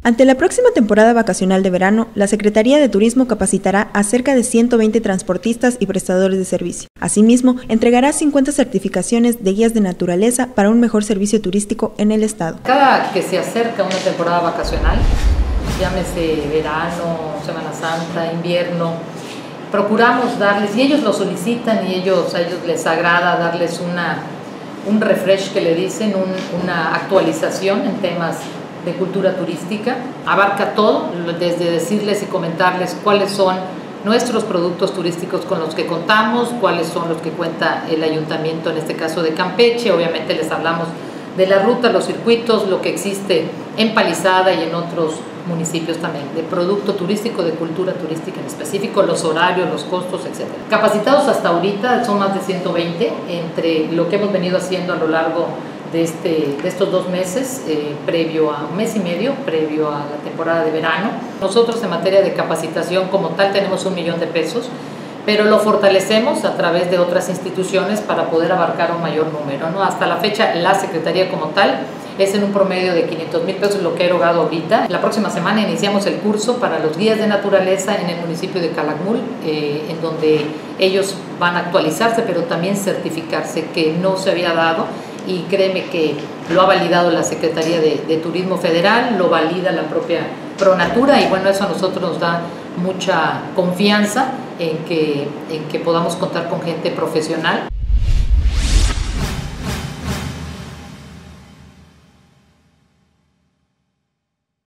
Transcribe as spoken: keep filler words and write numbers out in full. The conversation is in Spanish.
Ante la próxima temporada vacacional de verano, la Secretaría de Turismo capacitará a cerca de ciento veinte transportistas y prestadores de servicio. Asimismo, entregará cincuenta certificaciones de guías de naturaleza para un mejor servicio turístico en el estado. Cada que se acerca una temporada vacacional, llámese verano, Semana Santa, invierno, procuramos darles, y ellos lo solicitan y ellos, a ellos les agrada darles una, un refresh que le dicen, un, una actualización en temas de cultura turística. Abarca todo, desde decirles y comentarles cuáles son nuestros productos turísticos con los que contamos, cuáles son los que cuenta el ayuntamiento, en este caso de Campeche. Obviamente les hablamos de la ruta, los circuitos, lo que existe en Palizada y en otros municipios también, de producto turístico, de cultura turística en específico, los horarios, los costos, etcétera. Capacitados hasta ahorita son más de ciento veinte, entre lo que hemos venido haciendo a lo largo de, este, de estos dos meses, eh, previo a un mes y medio, previo a la temporada de verano. Nosotros en materia de capacitación como tal tenemos un millón de pesos, pero lo fortalecemos a través de otras instituciones para poder abarcar un mayor número, ¿no? Hasta la fecha la Secretaría como tal es en un promedio de quinientos mil pesos lo que he erogado ahorita. La próxima semana iniciamos el curso para los guías de naturaleza en el municipio de Calakmul, eh, en donde ellos van a actualizarse, pero también certificarse, que no se había dado, y créeme que lo ha validado la Secretaría de, de Turismo Federal, lo valida la propia Pronatura, y bueno, eso a nosotros nos da mucha confianza en que, en que podamos contar con gente profesional.